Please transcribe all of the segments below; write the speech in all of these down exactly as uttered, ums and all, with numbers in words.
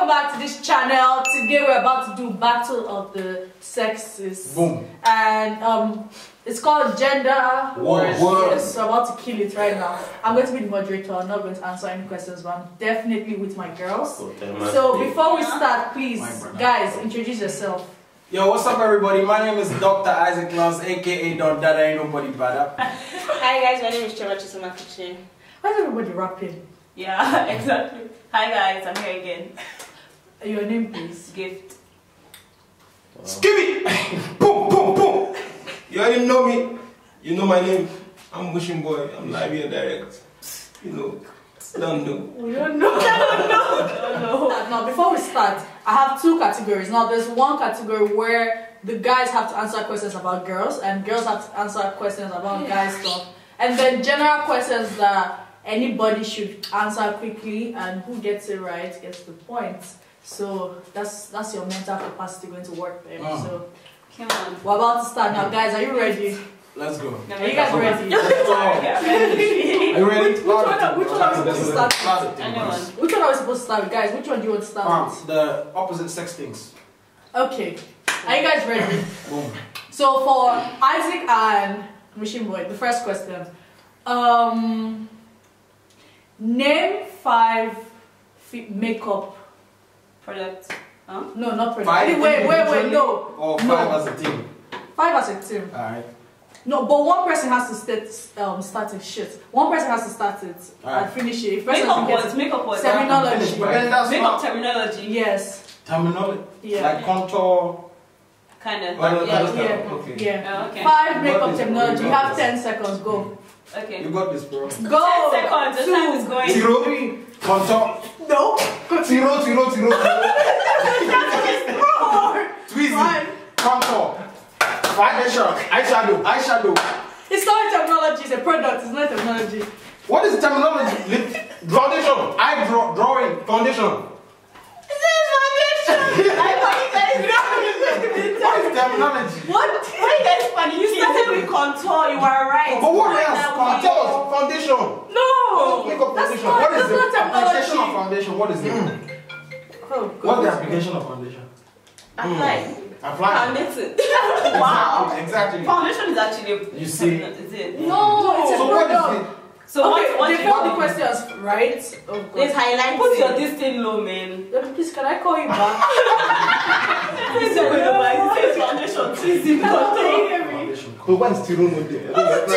back to this channel. Today we're about to do Battle of the Sexes. Boom. And um, it's called Gender Wars. Word. Yes, so I'm about to kill it right now. I'm going to be the moderator. I'm not going to answer any questions, but I'm definitely with my girls. Okay, so before we start, please, My guys, introduce yourself. Yo, what's up, everybody? My name is Doctor Isaac Laws, aka Don Dada. Ain't nobody better. Hi guys, my name is Trevor Chisoma Kitchen. Why is everybody rapping? Yeah, exactly. Hi guys, I'm here again. Your name, please. Gift. Skibby! Boom, boom, boom! You already know me. You know my name. I'm Wishing Boy. I'm live here direct. You know. Don't know. We don't know. I don't know. I don't know. Now, before we start, I have two categories. Now, there's one category where the guys have to answer questions about girls, and girls have to answer questions about guys stuff. And then general questions that anybody should answer quickly, and who gets it right gets the points. So that's that's your mental capacity going to work there. Mm. So Come on. we're about to start now, guys. Are you ready? Let's go. Are you guys ready? Are you ready? Which one? Which one are we supposed to start? with? Anyone. Which one are we supposed to start with, guys? Which one do you want to start Um, with? the opposite sex things. Okay. Are you guys ready? Boom. So for Isaac and Machine Boy, the first question. Um, name five fi- makeup. Product. Huh? No, not product. Five Wait, wait, wait, individually no. Or No. five as a team. Five as a team. Alright. No, but one person has to start, um, start it. Shit. One person has to start it Alright. and finish it. If person Makeup doesn't get words, it- makeup words. Terminology. Finish, but then that's Makeup not terminology. Yes. terminology. Yeah. Like contour. Kind of. Well, yeah. that's- Yeah. Okay. Yeah. Oh, okay. Five You got makeup this, terminology. you You got have this. ten seconds. Go. Okay. You got this, bro. Go. Ten seconds. The time is going. Zero. Three. Contour. No. Zero, zero, zero, zero. Four. Tweezy. Five. Contour. Foundation. Eyeshadow. Eyeshadow. It's not a terminology, it's a product, it's not a technology. What is terminology? Lip- Foundation. Eye draw, drawing. Foundation. This is foundation! I thought you guys What is terminology? What? Why you guys funny? You started with contour, you were right. But what Right else? now, Contour. Foundation. No! Makeup That's foundation. not, What is that's the not application of terminology. foundation? What is it? Oh, What's the God. application of foundation? Apply. Apply. Foundation. Wow. Exactly. Foundation is actually a You see? Is it? No, it's a So what is product. it? So Okay, what? What? they found the questions, right? Oh, There's God. highlighting. Put your this thing low, man. Please, can I call you back? Please don't go back. It says foundation. Please in contour. Foundation. But why is Tiro not there?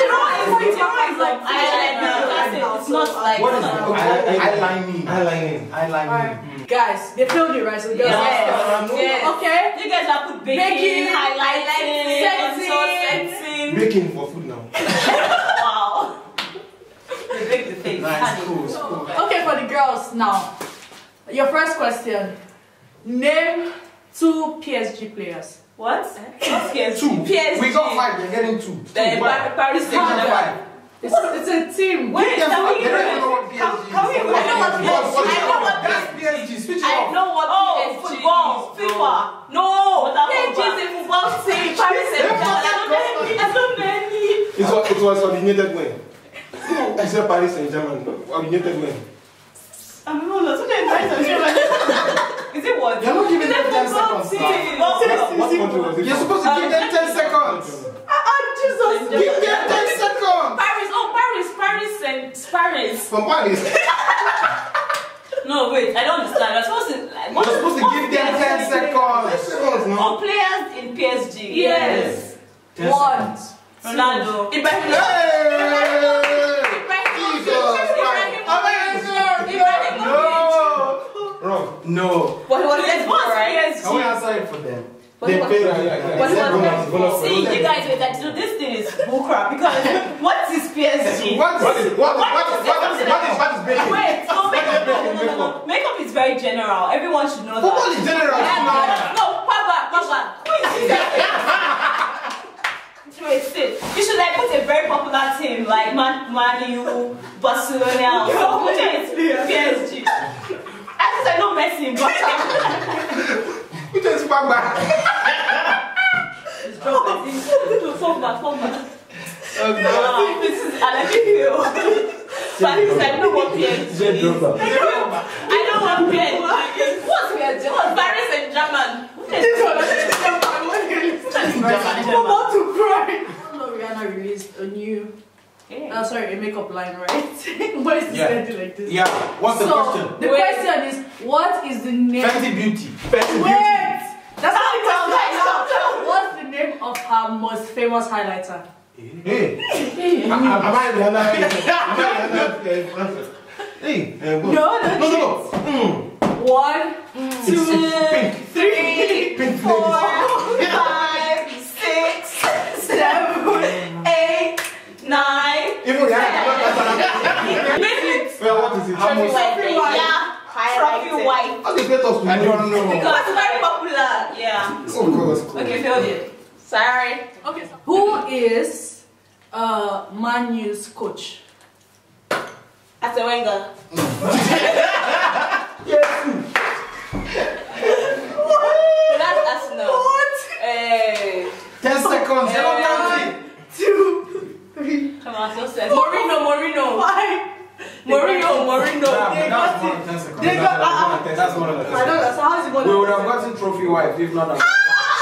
It's not like. What is it's it? not- Okay. Eyelining. Eyelining. Eyelining. Alright, guys, they failed it, right? So the girls Yes. have Yes. Okay? You guys have put baking, Baking, highlighting, sexing. contour, sexing. Baking for food now. Wow. They bake the face. Nice. Honey. Cool. It's cool. Okay, for the girls now. Your first question. Name two P S G players. What? What's P S G? Two. P S G. We got five. They're getting two. Two. The Why? Pa- Paris They got Saint-Germain. five. It's, it's a team. Wait, Them can five. we They don't even- even know what P S G is. Can we- I know what P S G What- what is. is I know it? what That's P S G. Switch it I up. know what Oh, P S G football, is. FIFA. No, P S G is a football team. Paris Saint-Germain. I don't many. It was, it was originated when? I said Paris Saint-Germain. Originated when? I don't know. That's what I'm trying to say. Is it what? You're not giving Is it them ten football seconds team? now. Football team. What country was it You're from? supposed to give them ten seconds. Ah, Jesus. Give them ten seconds. Paris. Oh, Paris. Paris and Paris. From Paris. No, wait. I don't understand. You're supposed to. Like, what You're supposed to what give them P S G ten is? seconds. Seconds now. All players in P S G. Yes. Ten One. seconds. Ronaldo. Ibrahim. Hey! Jesus Christ. No. Wrong. No. But what is What's right? P S G? Can we answer it for them? They what- pay. yeah, yeah, What Except was bonus, bonus, See, bonus. you guys, wait, that, so this thing is bullcrap because what is P S G? What What is is what is what is what is what is what is baking? Wait, no, makeup, no, no, no, no, Makeup. no. Makeup is very general. Everyone should know Football that. is general. Yeah, now. no, Papa, Papa. Wait, sit. You should like put a very popular team like Man, Man U, Barcelona. So put it P S G. At least I know Messi, but Who just back back? it's drop Messi. Fall back, fall back. Oh, no. Wow, this is I like it. But at least I know what P S G is. Jet dropper. I know what P S G is. What's P S G? very Ginger. I'm about to cry. I know Rihanna released a new, Okay. uh, sorry, a makeup line, right? Why is this Yeah. ending like this? Yeah. What's the so, question? the Wait. question is, what is the name? Fenty Beauty. Wait! That's not the Stop, question. stop, stop. What's the name of her most famous highlighter? Hey. Am am I Rihanna? Am I Rihanna? Hey. eh, go. No, no, No, no, no. Mm. One, two, Pink. three, Pink four, ladies. Five, six, seven, eight, nine. Even Rihanna cannot answer that. Minutes. Well, what is it? How much? Trophy wife. Yeah. Trophy wife. How do you expect us to I know? don't know. Because it's very popular. Yeah. Oh, because it's cool. Okay, failed it. Sorry. Okay. Who is uh, Man U's coach? After Wenger. That's Arsenal. What? Hey. Ten seconds. Eh. You're not counting. Two, three, Come on, so sad. Morino, Morino, five, Morino, Morino. Yeah, They that's got more than it. ten seconds. They got uh, That's more than ten I don't seconds. know. So how is it going We to would have gotten trophy wife if not. that.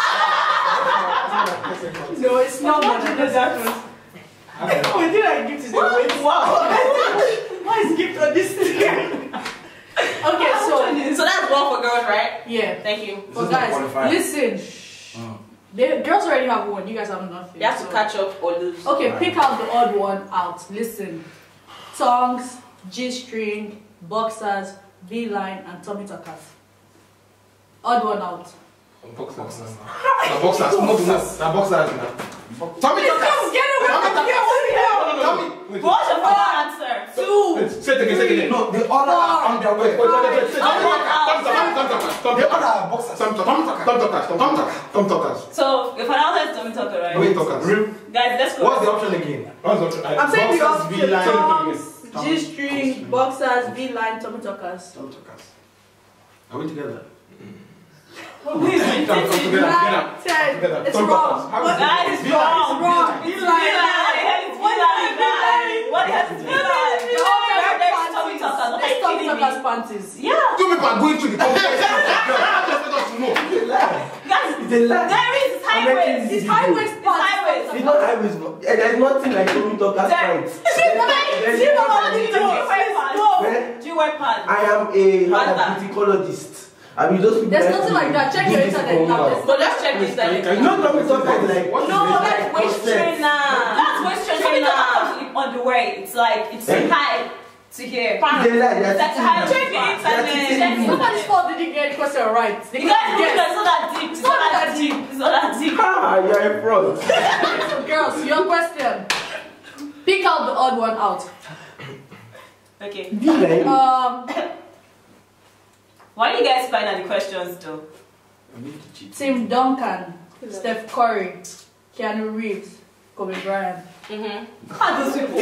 No, it's not more than that. Wait, did I gift is a wait? Wow. Why is gift on this thing? Okay, so So that's one for girls, right? yeah. Thank you. But is not guys, qualified. listen. The girls already have one. You guys have nothing. You have to so- catch up or lose. Okay, pick out the odd one out. Listen. Tongues, G-string, boxers, V-line, and tummy tuckers. Odd one out. Boxers. Na boxers. No, no. Na boxers. Na. Tommy Tuckers. Get away Tommy from here! Tuckers. What No, no, no. Tommy. Wait. What's your final answer? Two, Wait, say it again. Say it again. No, the other are on their way. Wait, wait, wait, wait. Say Tommy Tommy Tuckers. Tuckers. Tommy Tuckers. Tommy The Tuckers. other are boxers. Tom Tuckers. Tom Tuckers. Tom Tuckers. Tom Tuckers. So your final answer is Tommy Tucker, right? Tommy Tuckers. Guys, let's go. What's the option again? What's the option? I'm saying the Boxers, option. V-line. Tongues, G-string, boxers, V-line, tummy tuckers. Tom Tuckers. Are we together? Please, Come, come together. Nine, Together. ten. Together. It's Tom wrong. Tuckers. How is What- it? Guys, it's V-line. wrong. It's wrong. It's V-line. V-line. What has V-line? The Tommy panties. Tuckers. What are It's you tummy kidding me? tuckers panties. Yeah. Two people are going through the competition. How do you expect us to know? Guys, It's a lie. there is highways. It's high waist It's pants. highways. It's not highways, but eh, there's nothing like Tommy Tuckers There- pants. Do you know what There's do you know nothing what do you like- know? Do you wear pants? Where? Do you wear pants? I am a Panda. herpetocologist. I mean, those people. There's like nothing to like that. Check your do this internet for now. women. There's So let's check this Can you- then. can No, Tommy Tuckers is like. What is No, it? that's waist Concept. trainer. That's waist trainer. Tommy Tucker comes with underwear. It's like it's Eh? high to here. They lie, they're That's teaching high. you. Check the They're teaching internet. you. Nobody's fault they didn't get the question right. They You guys can't know guess. it's not that deep. It's not that deep. It's not that deep. Ah, you're a fraud. So girls, your question. Pick out the odd one out. Okay. V-line. Um, Why do you guys find out the questions though? We need to cheat. Tim Duncan, Steph Curry, Keanu Reeves, Kobe Bryant. Mm-hmm. How those people?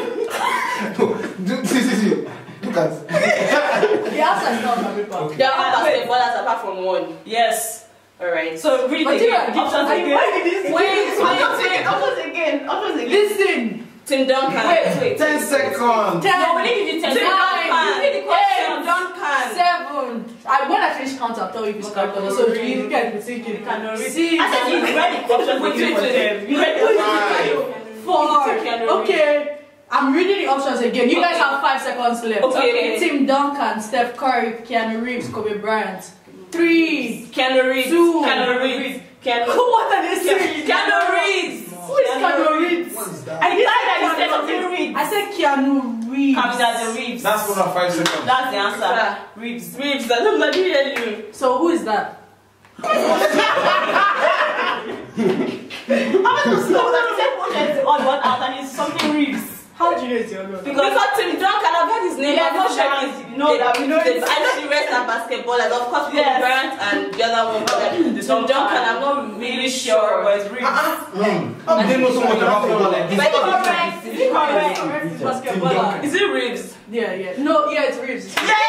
Do- See, see, see. Look at. The answer is not on my paper. Okay. There are basketballers apart from one. Yes. Alright. So read But it you again. know, Options I- again. why did this- Wait, wait, Options wait. Options again. Options again. Listen. Tim Duncan. Wait, wait. Ten seconds. Ten. No, we need to give you ten. Nine. Tim Duncan. Read the questions. Eight. Seven. I, when I finish count, I'll tell you if it's correct or not. So you can be thinking. Cannot read. Six. I said you read the options Wait, again wait, for wait. them. You read the options again. Four. Cannot read. Okay. I'm reading the options again. You guys Okay. have five seconds left. Okay, okay. Tim Duncan, Steph Curry, Keanu Reeves, Kobe Bryant. Three. Keanu Reeves. Two. Keanu Reeves. Keanu. What are they saying? Keanu Reeves. Who is Keanu Reeves? What is that? I didn't Like that, you say said Keanu something Reeves. Reeves. I said Keanu Reeves. Comes as the Reeves. That's one of five seconds. That's the answer. Reeves. Reeves. I don't know. I didn't hear you. So who is that? How much was so that you said one is on one out and it's something Reeves? How do you know it's your name? Because, because Tim Duncan, I've heard his name. Yeah, I'm not no, sure that if is- no, that we know the- it's- I know the rest are basketballers. Of course, Kobe Yes. Bryant and the other one. But Tim Duncan, I'm not really sure, but it's Reeves. How do they know so much about football like this? But it's correct. Is it correct? Correct, it's Tim basketballer. Duncan. Is it Reeves? Yeah, yeah. No, yeah, it's Reeves.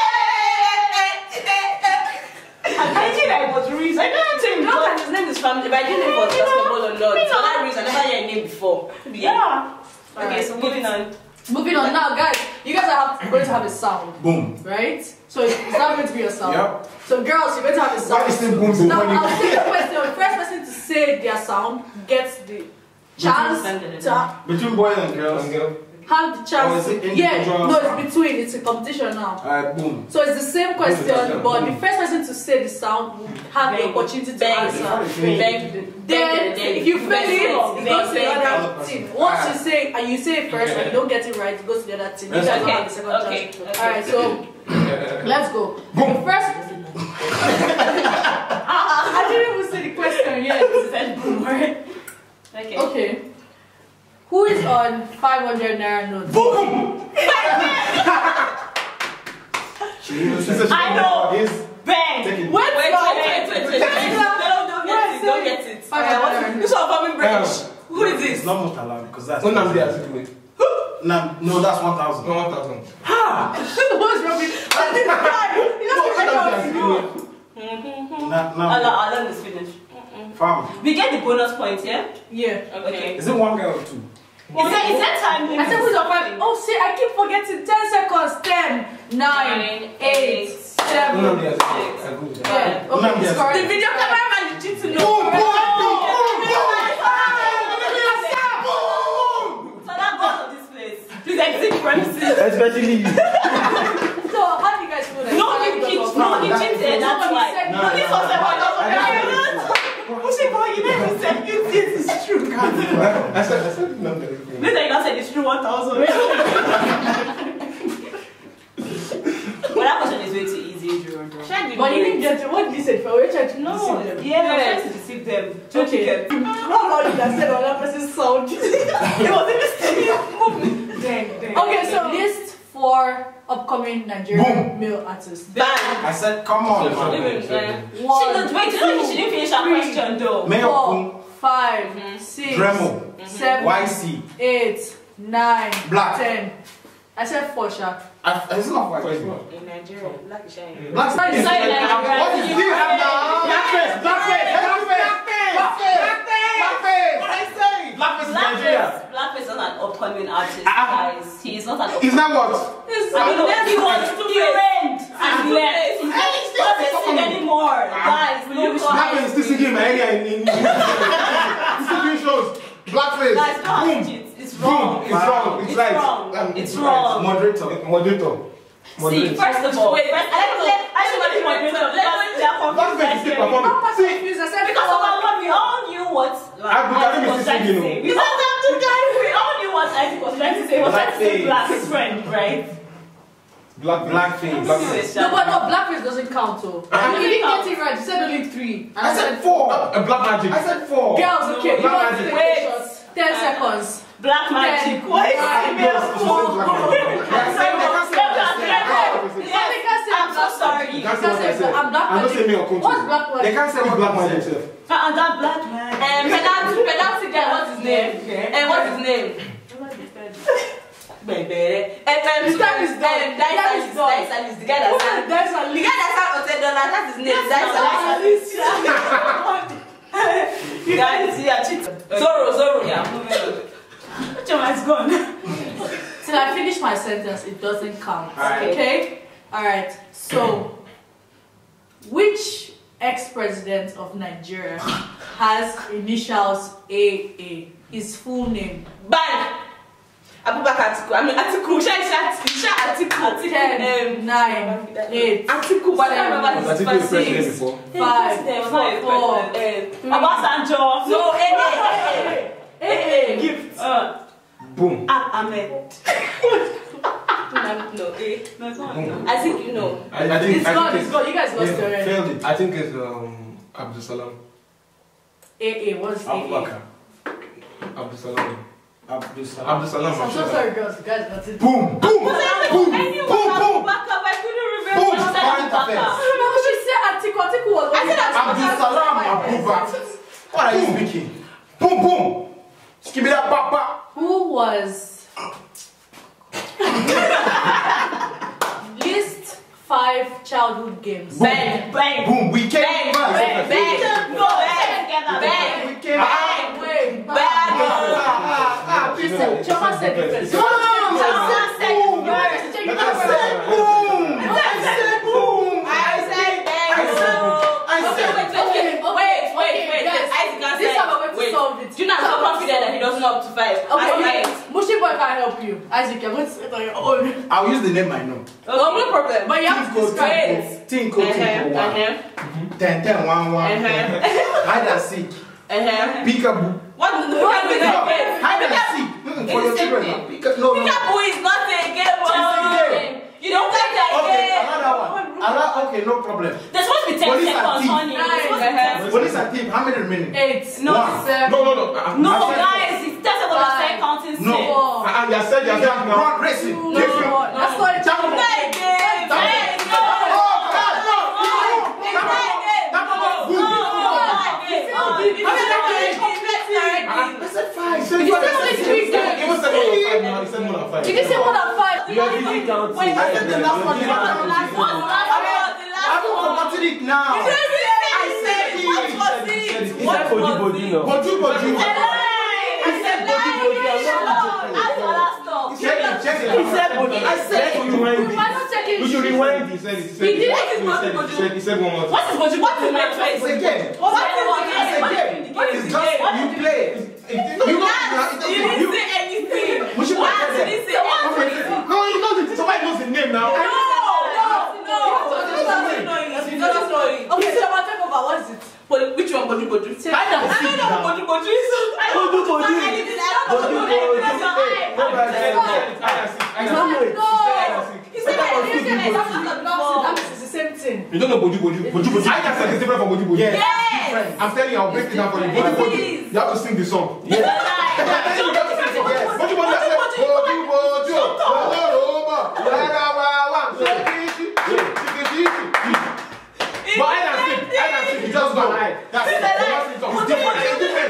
I think I was Reeves. I don't know Tim Duncan. His name is family, but I didn't know if it was basketball or not. For that reason, I never heard a name before. Yeah. Okay, so moving on. Moving on now, guys. you guys are have, going to have a sound. Boom. Right? So is that going to be your sound? Yep. So girls, you're going to have a sound. Why is it boom, So boom, now when you- I'll take the question. The first person to say their sound gets the chance to Between boys and girls. And girl. have the chance. Or is it Yeah, individual no, sound? it's between. It's a competition now. Alright, boom. So it's the same question, Boom. but the first person to say the sound will have the Bang. opportunity to Bang. answer. Bang. Bang. Then, Bang. if you fail Bang. it, it goes to the Bang. other Bang. team. Once you say and you say it first and you don't get it right, it goes to the other team. You Let's guys go. have the second Okay, chance. okay. Alright, so let's go. The first. I, I didn't even say the question yet. It said boom, right? Okay. Okay. Who is on five hundred naira notes? Boom! I know. Yes. Bang. Take it. Wait, Wait, wait, wait, wait, wait, wait. No, don't get it. Don't get it. Five Uh, hundred. what- This one coming British. Um, Who is It's this? not most allowed because that's. When I'm there, I do it. Nah, no, that's one thousand. No, one thousand. What's wrong with I didn't cry. You No, just when I'm there, I said do no. it. Nah, Allah, nah. Allah is finished. Fam. We get the bonus points, yeah? Yeah. Okay. Is it one girl or two? Is that, is that time limit? I said who's on five? Oh shit, I keep forgetting. Ten seconds. Ten, nine, Nine, eight, eight, seven. When I'm there, I do it. I go there. Yeah. When I'm Okay, there. it's correct. The video cameraman is due to know. Boom, boom, boom, So that goes to this place. Please exit the premises. Especially you. So how do you guys feel like? No, he cheated. No, he cheated. That's Somebody why. said No, No, this was a one. I boy, you never said you this is true. I said, I said, no, no, no. Later you not said it's true one thousand. But that question is way too easy, Drew. But you didn't get it. What did you say? For which I didn't No, deceive them. yeah, I was trying to deceive them. Don't you Okay. get? How about you that said another person's sound? It wasn't listening. Dang, dang. Okay, so list four upcoming Nigerian male artists. Bang. I said, come on. Sure, man. sure. She One, didn't, wait, you know she didn't finish her three, question though. Mayor four, Boom, five, Mhm. six, Dremel, seven, Y C. eight, nine, Black. ten. I said four, Sha. I, it's not white. Five. In Nigeria, black is shining. Black. Sorry, It's sorry, like- Nigeria. What is this now? Blackface, blackface, blackface, blackface, blackface. What I say? Blackface is Nigeria. Blackface, Blackface is not an upcoming artist, Ah. guys. He is not an Is upcoming that what? I don't know. He was student and left. He's not listening anymore. Guys, no Blackface is still singing in my area in in- He's still doing shows. Blackface. Guys, don't Boom. have it. It's wrong. Boom. It's wrong. It's It's right. wrong. Um, It's right. wrong. Moderator. Moderator. See, Moderator. first of all, wait, first, I don't know. I should not be moderator because they are confused. Blackface is still Nigeria. performing. I'm not confused. I said Because of our one, we all knew what Abdul Karim is was still trying to singing, say. oh. We all Abdul Karim. We all knew what Isaac was trying to say. He was trying to say Blackface. black, his friend, right? Blackface. Blackface. Blackface. No, but no, blackface doesn't count, though. Uh-huh. You didn't get it right. You said only three. And I said four. A black magic. I said four. Girls, okay. You Black want to magic. take Wait. a shot. Ten seconds. Black magic. Ten, What is nine, it? Yes, she said black magic. Somebody can say I'm so black sorry. magic. You can't say what I You said. I'm black I'm not saying me or magic. Kuntu. What's black They magic? can't say It's what black they magic. said. sef. And that black man. Um, penalty, penalty guy, what's his name? And what's his name? Baby. And um, His time is done. And Dice Time is Alice, done. Dice Alice, the guy that sang. That's a The guy that sang Hotel Dollar, that's his name. Dice Alice. Guys, yeah, cheat. Zoro, Zoro. Yeah, moving on. Which one is gone? Till I finish my sentence, it doesn't count. Alright. Okay? Alright. So, which ex-president of Nigeria has initials A A? His full name. Bang! Abubakar Atiku. I mean, Atiku. Shall I say Atiku? Ten, Um, nine, eight, Atiku. But I don't remember his Atiku is first president name. before. five, He was not a four, president. three. Obasanjo. No, eh, eh, A A. Gift. Uh, Boom. Ah, Ahmed. No, eh. No, it's not. No. I think you know. I, I think It's I gone, think it's gone. You guys lost yeah, already. Failed it. I think it's um Abdul Salam. A A. What's A A? Abubakar. Abdul Salam. Abdul Salam. Abdul Salam. I'm so sorry, girls. You guys got it. Boom. Boom. Boom. Boom. Anyone Boom. Boom. Abubakar, but I couldn't remember. Boom. She said Current Abubakar. affairs. No, she said Atiku. Atiku was I said Abdul Salam Abubakar. What are you speaking? Boom. Boom. Give me that papa. Who was list five childhood games? Bang, bang. Boom. We came Bang, first. bang, bang. No, bang, bang. We came Bang. Wait, Bang. Listen, Choma said different. No, no, no, no, no. Someone said You first. you Let know us say boom. I said boom. I said there I you said go. I said Wait, wait, wait, wait, wait, wait. guys, Isaac can this say. time I'm going to Wait. solve it. Do you know I'm so confident that he doesn't know up to five? Okay, I'm okay. like, Mushy boy can't help you. Isaac, you're going to sit on your own. I'll use the name I know. oh, no problem. But you have to Tinko, describe Wait. it. Tinko, Uh-huh, Tinko, one. uh-huh, Ten, ten, one, one. uh-huh, Hide and seek. uh-huh. Peekaboo. What the the What is is a it? game? Hide and seek. Mm, For your It's the same children. thing. now. Peeka- No, no. Peekaboo is not a game. It's a oh. game. You don't play that Okay, game. another one. Another, okay, no problem. There's supposed to be ten Police and seconds thief. on you. Nine. Uh-huh. Police and team, how many remaining? Eight. No. One. Seven. No, no, no. I- No, I said- guys, it's ten seconds of Five. ten counting No. six. Four. I- I- You said you said now. Run, racing. Two. Yes, No, no. that's not a Jump. challenge. Play a game. Jump. Play a game. Oh, God, no. No, it's not a game. That one was No, good. no, it's not a game. Oh, it's not a game. It's not a game. I said five. You said only three games. He was said more than five now. He said more than five. You can say more than five. You are busy counting. Wait, I said the last one. The last one. Last one, the last one, the I last haven't one. forgotten it now. You didn't say I it. said it. What was He said it? it. He What said body was body it? now. Boju, boju. It's a lie. I It's said a body, lie. body. I'm It's not a lie. joking. That's your last stop. Check it, check it. He said body. I said Let's rewind Why it. not check it? We should rewind He it. said it. He He said did. it. What is He Boju said it. Boju? He said- He said one more What time. is Boju? What is my choice? It's a game. What is It's a the game. game? What is just you play? You Last, don't. you didn't say anything. We should Last, play you that. didn't say anything. No, he knows it. Somebody knows the name now. No, no, no. Okay, so I'll take over. What is it? Which one, Boju Boju? I don't I see don't know now. Boju Boju is. I don't Boju know Boju. anything. I don't know Boju Boju Boju. Boju. That's your eye. No, but I said it. I can see. I It's can not see. wait. No. He said that You you said said that that it's not that means it's the same thing. You don't know Boju Boju. Boju Boju. I can say it's different from Boju Boju. Yes. Yes. I'm telling you, I'll break it down for you. Boju Boju. Please. You have to sing the song. It's a lie. Don't do it. Boju Boju. I said, Boju Boju. Oloroba. Lagawawa. Shekishi. Shekishi. But I can sing. I can sing. You just go. That's it. It's different. It's different.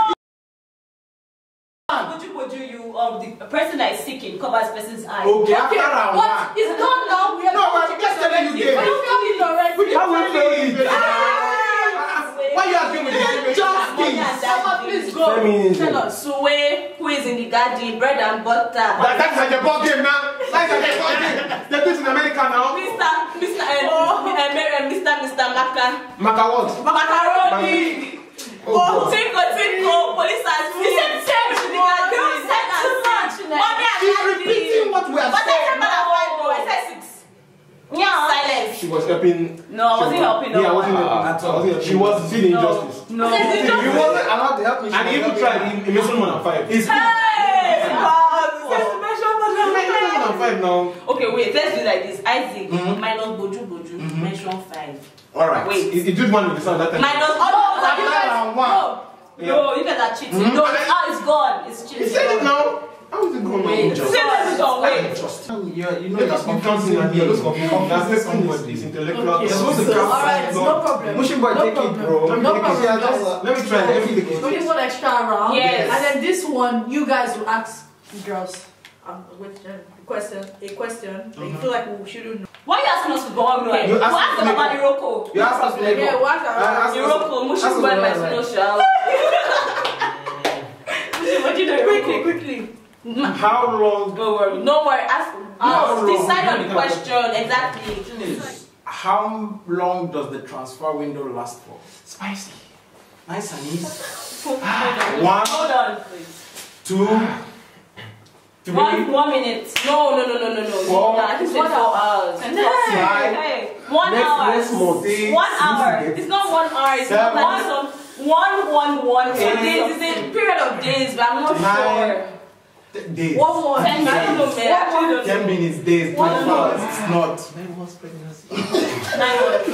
Boju Boju, you um the person that is seeking covers person's eyes. Okay, after Okay, round but one. it's done now. We are No, but I'm just telling you But game. you feel it already. How we play it? Why you arguing with this? Just Yes. Mama, please go. Feminism. Tell us. Suwe, who is in the garden, bread and butter. That, that's like a ball game now. That's like a ball game. They do it in America now. Mister Mister and uh, Mister Mister Maka. Maka what? Macaroni. Oh, Tinko, Tinko, police has You said seven. in the garden. You said too much. Mommy and She's daddy. repeating what we are But I saying. said that five, though. I said six. Yeah. Silence. She was helping. No, I wasn't helping no Yeah, I wasn't one. helping. At all. I wasn't helping. She was seeing injustice. No. You wasn't allowed to help me. And he even tried. He, he made someone on five. He's Hey! Bob, He made someone on five now. Okay, wait, let's do like this. Isaac, minus Boju Boju, mention five. Alright. Wait. He, he did one with the sound that time. Minus all Oh, of you them. guys. round one. No. Yo, you guys are cheating. No, it's, oh, it's gone. It's cheating. He said it now. How is it going Wait, on? say that it's gone. Wait. You, you know Let you're us keep counting and you're just confused. That's the somebody. It's intellectual. Okay, You're supposed to so, count. alright, no problem. Mushin boy, No take it, problem. bro. Let me No take problem. it. Just- Let me try. Let me take it. We need one extra round. Yes. And then this one, you guys will ask girls um, with a question, a question that you feel like we shouldn't know. Why are you asking us to go on? Okay. You You ask ask them me- about Iroko. You ask us to Yeah, we'll ask Uh, our ask us- Iroko, ask Mushi us boy, my what I snow like. shell. What you doing? quickly, quickly. How long? Don't worry. No worry. Ask. How Uh, long? decide on the question exactly. Question is, how long does the transfer window last for? Spicy. Nice and easy. Hold on. One, Hold on, please. two, three, One, one minute. No, no, no, no, no, no. Four. Nah, this is four hours. Hey, Five. hey. One Next, hour. next month. six, One hour. It's not one hour. It's not Seven. like some one, one, one. Two Eight. days. It's a period of days, but I'm not Nine. sure. t- days. One more. Ten. I don't know, man. I actually don't Ten know. minutes, days, One twenty more. hours. It's not. Nine months pregnancy. Nine months.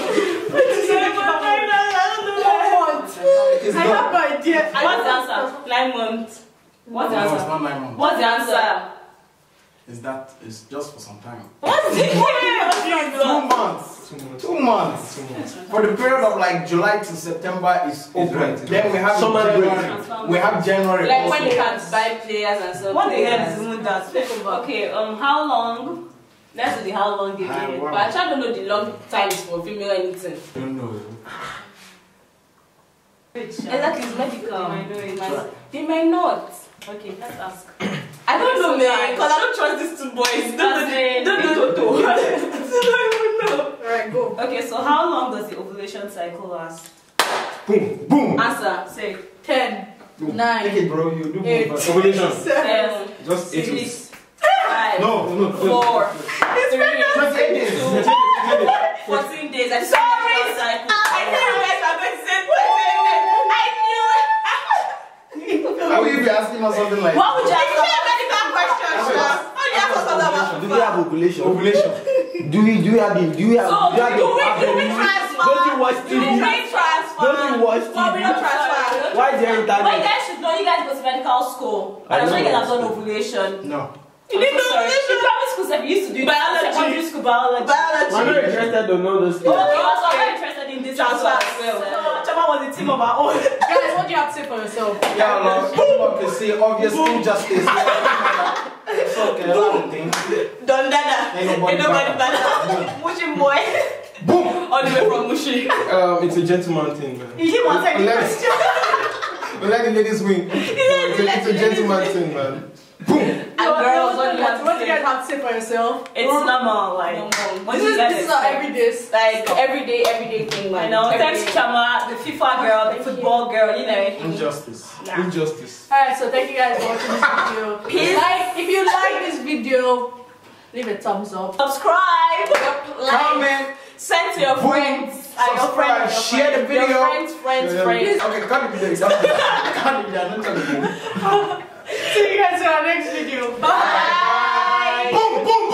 One month. It's I not. have no idea. I What's the don't answer? Nine months. What's the No, it's answer? not nine months. What's the answer? Is that? It's just for some time. What's the Two months. Two months. Two months. Two months. For the period of like July to September is open. right. Then we have Summer January. break. We have January. Like also. when you can't buy players and stuff. What the hell players. is even that? Okay, um, how long? Let's do the how long game. Hi, again. wow. But I try to know the long times for female anything. I don't know. Exactly, it's medical. They might know it. They might- They might not. Okay, let's ask. I don't know, man, because I don't trust these two boys. Don't know. Don't know. I don't even know. Alright, go. Okay, so how long does the ovulation cycle last? Boom, boom. Answer. Say. Ten. Nine. Take it, bro. You do Eight. move. Ovulation. Seven. Just eight weeks. Six. Five. No, no, no. Four. Three. twenty-eight days. Two. Fourteen days. I'm sorry. Cycle. I knew you guys were going to say twenty-eight. I knew it. How will you be asking us something like What would you ask? It's a medical question, Sha. How do you ask us about Do we have ovulation? ovulation? Do we do we have the do we have So, do we have Do the we, do we avenue? transfer? Don't you watch T Do V? we transfer? Don't you watch T V? No, we don't transfer. Why is there Well, you internet? guys should know. You guys go to medical school. I I'm sure you guys know. have done ovulation. No. You didn't know Sorry. ovulation? In primary school, we used to do Biology. secondary school biology. Biology. I'm not interested to know those things. Okay, I was very interested in this as well. So, Chama was the team of our own. Guys, what do you have to say for yourself? Yeah, love. Okay, see, obvious injustice. It's okay, I don't think. Don Dada. Ain't nobody Ain't nobody better. better. Mushi boy. Boom. All the way from Mushi. Um, it's a gentleman thing, man. He didn't answer the Unless- question. But let the ladies win. let It's a, the it's a ladies gentleman win. thing, man. Boom. And girls, what do you have What to do you guys say? have to say for yourself? It's normal, like. Normal. What This do you is, guys this is our expect? everyday Like everyday, everyday thing, man. I know. Everyday. Thanks, Chama, the FIFA girl, the football girl, you know. Injustice. Nah. Injustice. Alright, so thank you guys for watching this video. Peace. Like, if you like this video, leave a thumbs up. Subscribe. Like, Comment. send to your Boom. friends. And your Subscribe. friends. Share the video. Your friends, friends, Yeah, yeah. friends. Okay, I can't be there. I can't be there. Don't tell me. See you guys in our next video. Bye. Bye. Boom, boom.